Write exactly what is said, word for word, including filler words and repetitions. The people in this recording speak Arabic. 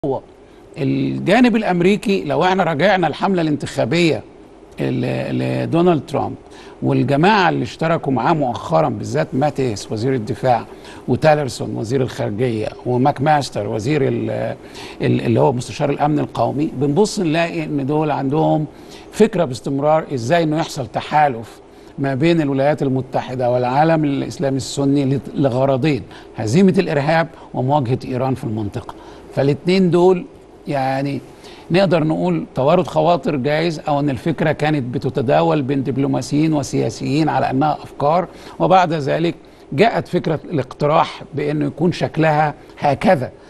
هو الجانب الامريكي، لو احنا راجعنا الحمله الانتخابيه لدونالد ترامب والجماعه اللي اشتركوا معاه مؤخرا، بالذات ماتيس وزير الدفاع وتالرسون وزير الخارجيه وماك ماستر وزير اللي هو مستشار الامن القومي، بنبص نلاقي ان دول عندهم فكره باستمرار ازاي انه يحصل تحالف ما بين الولايات المتحده والعالم الاسلامي السني لغرضين: هزيمه الارهاب ومواجهه ايران في المنطقه. فالاثنين دول يعني نقدر نقول توارد خواطر جايز، او ان الفكره كانت بتتداول بين دبلوماسيين وسياسيين على انها افكار، وبعد ذلك جاءت فكره الاقتراح بانه يكون شكلها هكذا